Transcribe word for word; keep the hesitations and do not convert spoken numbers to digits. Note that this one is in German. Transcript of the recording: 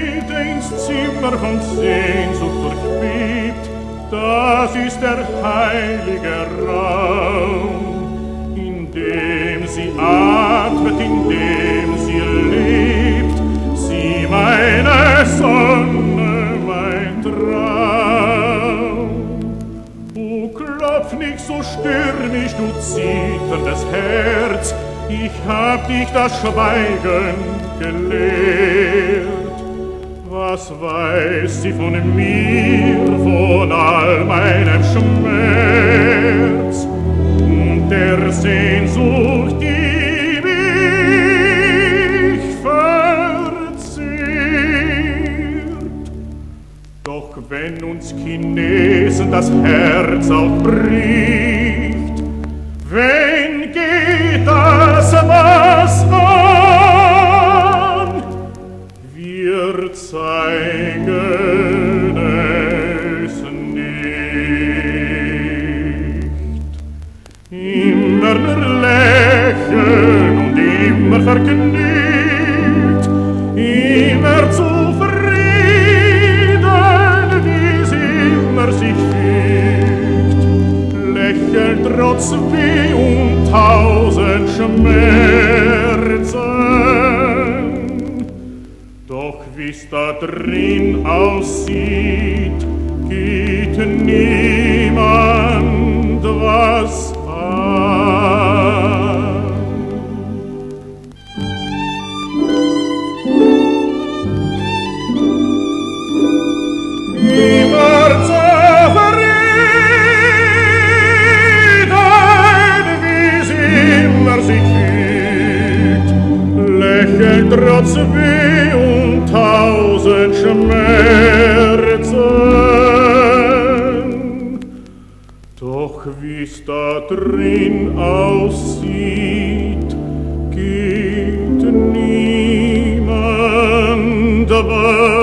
trete ins Zimmer von Sehnsucht durchbebt, das ist der heilige Raum, in dem sie atmet, in dem sie lebt, sie meine Sonne, mein Traum. O klopf nicht so stürmisch, du zitterndes Herz, ich hab dich das Schweigen gelehrt. Was weiß sie von mir, von all meinem Schmerz und der Sehnsucht, die mich verzehrt? Doch wenn uns Chinesen das Herz auch bricht, wen geht das was an? Wir zeigen es nicht. Immer nur lächeln und immer vergnügt, immer zufrieden, wie sie immer sich fügt. Lächeln trotz Weh und tausend Schmerzen. Doch wie's da drin aussieht, geht niemand was an. Immer zufrieden, wie sie immer sich fügt, lächeln trotz Weh und tausend Schmerzen. Doch wie's da drin aussieht, geht niemand was